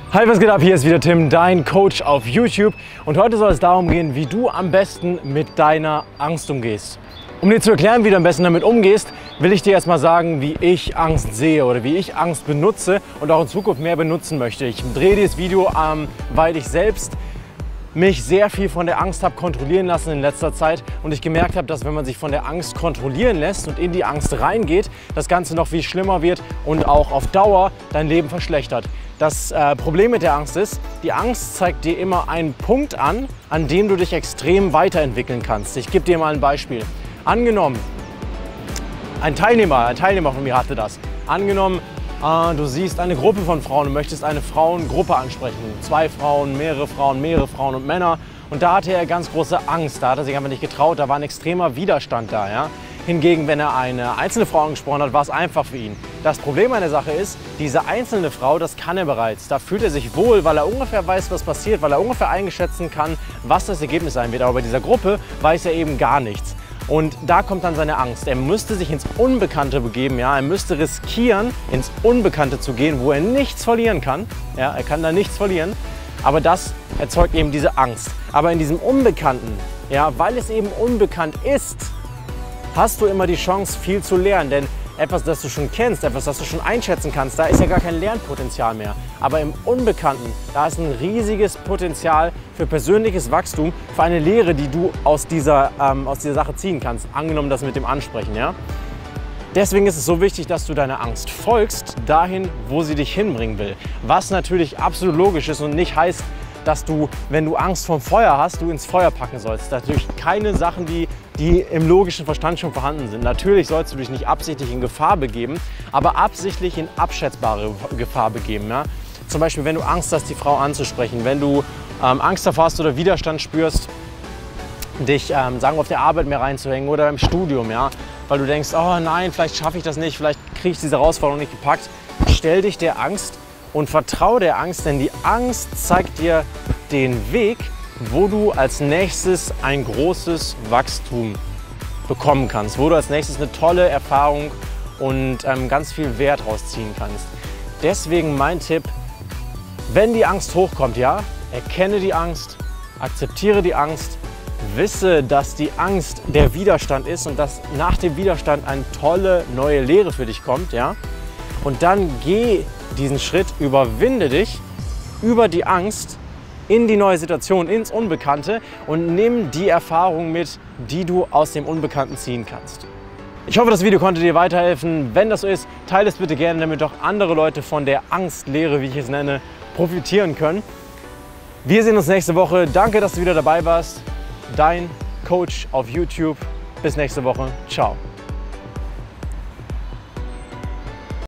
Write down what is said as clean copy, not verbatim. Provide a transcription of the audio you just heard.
Hi, was geht ab? Hier ist wieder Tim, dein Coach auf YouTube. Und heute soll es darum gehen, wie du am besten mit deiner Angst umgehst. Um dir zu erklären, wie du am besten damit umgehst, will ich dir erstmal sagen, wie ich Angst sehe oder wie ich Angst benutze und auch in Zukunft mehr benutzen möchte. Ich drehe dieses Video, weil ich selbst mich sehr viel von der Angst habe kontrollieren lassen in letzter Zeit und ich gemerkt habe, dass wenn man sich von der Angst kontrollieren lässt und in die Angst reingeht, das Ganze noch viel schlimmer wird und auch auf Dauer dein Leben verschlechtert. Das Problem mit der Angst ist, die Angst zeigt dir immer einen Punkt an, an dem du dich extrem weiterentwickeln kannst. Ich gebe dir mal ein Beispiel. Angenommen, ein Teilnehmer von mir hatte das. Angenommen, du siehst eine Gruppe von Frauen und möchtest eine Frauengruppe ansprechen. 2 Frauen, mehrere Frauen und Männer. Und da hatte er ganz große Angst, da hat er sich einfach nicht getraut, da war ein extremer Widerstand da. Ja? Hingegen, wenn er eine einzelne Frau angesprochen hat, war es einfach für ihn. Das Problem an der Sache ist, diese einzelne Frau, das kann er bereits. Da fühlt er sich wohl, weil er ungefähr weiß, was passiert, weil er ungefähr einschätzen kann, was das Ergebnis sein wird. Aber bei dieser Gruppe weiß er eben gar nichts. Und da kommt dann seine Angst. Er müsste sich ins Unbekannte begeben, ja? Er müsste riskieren, ins Unbekannte zu gehen, wo er nichts verlieren kann. Ja? Er kann da nichts verlieren, aber das erzeugt eben diese Angst. Aber in diesem Unbekannten, ja, weil es eben unbekannt ist, hast du immer die Chance, viel zu lernen. Denn etwas, das du schon kennst, etwas, das du schon einschätzen kannst, da ist ja gar kein Lernpotenzial mehr. Aber im Unbekannten, da ist ein riesiges Potenzial für persönliches Wachstum, für eine Lehre, die du aus dieser Sache ziehen kannst. Angenommen das mit dem Ansprechen. Ja? Deswegen ist es so wichtig, dass du deiner Angst folgst, dahin, wo sie dich hinbringen will. Was natürlich absolut logisch ist und nicht heißt, dass du, wenn du Angst vom Feuer hast, du ins Feuer packen sollst. Natürlich keine Sachen, die im logischen Verstand schon vorhanden sind. Natürlich sollst du dich nicht absichtlich in Gefahr begeben, aber absichtlich in abschätzbare Gefahr begeben. Ja? Zum Beispiel, wenn du Angst hast, die Frau anzusprechen, wenn du Angst davor hast oder Widerstand spürst, dich sagen wir, auf der Arbeit mehr reinzuhängen oder im Studium, ja? Weil du denkst, oh nein, vielleicht schaffe ich das nicht, vielleicht kriege ich diese Herausforderung nicht gepackt. Stell dich der Angst und vertraue der Angst, denn die Angst zeigt dir den Weg, wo du als nächstes ein großes Wachstum bekommen kannst, wo du als nächstes eine tolle Erfahrung und ganz viel Wert rausziehen kannst. Deswegen mein Tipp, wenn die Angst hochkommt, ja, erkenne die Angst, akzeptiere die Angst, wisse, dass die Angst der Widerstand ist und dass nach dem Widerstand eine tolle neue Lehre für dich kommt, ja, und dann geh diesen Schritt, überwinde dich über die Angst in die neue Situation, ins Unbekannte und nimm die Erfahrung mit, die du aus dem Unbekannten ziehen kannst. Ich hoffe, das Video konnte dir weiterhelfen. Wenn das so ist, teile es bitte gerne, damit auch andere Leute von der Angstlehre, wie ich es nenne, profitieren können. Wir sehen uns nächste Woche. Danke, dass du wieder dabei warst. Dein Coach auf YouTube. Bis nächste Woche. Ciao.